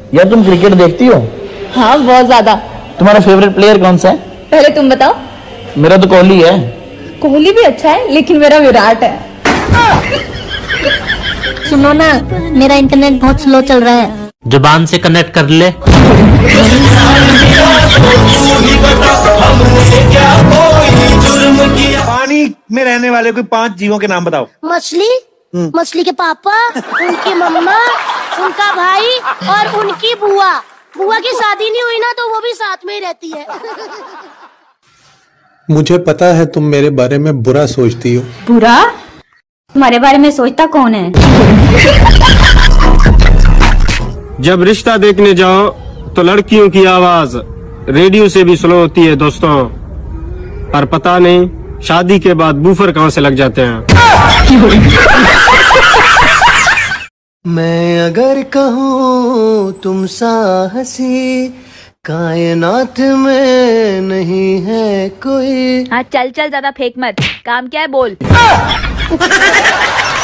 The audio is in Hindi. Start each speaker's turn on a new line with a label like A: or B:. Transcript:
A: यार तुम क्रिकेट देखती हो?
B: हाँ बहुत ज्यादा।
A: तुम्हारा फेवरेट प्लेयर कौन सा है?
B: पहले तुम बताओ।
A: मेरा तो कोहली है।
B: कोहली भी अच्छा है लेकिन मेरा विराट है।
C: सुनो ना, मेरा इंटरनेट बहुत स्लो चल रहा है।
D: जुबान से कनेक्ट कर ले।
E: पानी में रहने वाले कोई 5 जीवों के नाम बताओ।
C: मछली, मछली के पापा, उनकी मम्मा, उनका भाई और उनकी बुआ। बुआ की शादी नहीं हुई ना तो वो भी साथ में ही रहती है।
F: मुझे पता है तुम मेरे बारे में बुरा सोचती हो।
B: बुरा? तुम्हारे बारे में सोचता कौन है?
G: जब रिश्ता देखने जाओ तो लड़कियों की आवाज रेडियो से भी स्लो होती है दोस्तों, पर पता नहीं शादी के बाद बूफर कहां से लग जाते हैं।
H: मैं अगर कहूँ तुम सा हंसी कायनात में नहीं है कोई।
B: हाँ चल चल, ज्यादा फेंक मत। काम क्या है बोल।